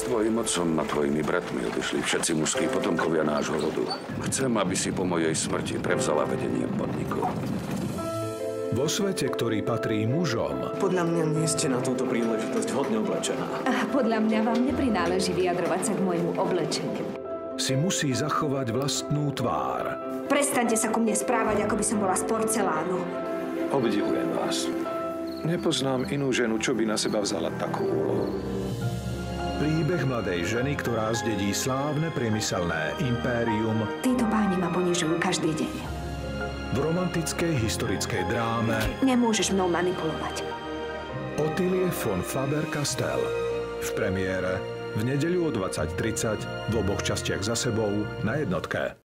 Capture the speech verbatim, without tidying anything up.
S tvojim otcom a tvojimi bratmi odišli všetci mužskí potomkovia nášho rodu. Chcem, aby si po mojej smrti prevzala vedenie podniku. Vo svete, ktorý patrí mužom... Podľa mňa nie ste na túto príležitosť vhodne oblečená. A podľa mňa vám neprináleží vyjadrovať sa k môjmu oblečeniu. Si musí zachovať vlastnú tvár. Prestaňte sa ku mne správať, ako by som bola z porcelánu. Obdivujem vás. Nepoznám inú ženu, čo by na seba vzala takú úlohu. Príbeh mladej ženy, ktorá zdedí slávne priemyselné impérium. Títo páni ma ponižujú každý deň. V romantickej historickej dráme Nemôžeš mnou manipulovať. Ottilie von Faber-Castell. V premiére v nedeľu o dvadsať tridsať v oboch častiach za sebou na jednotke.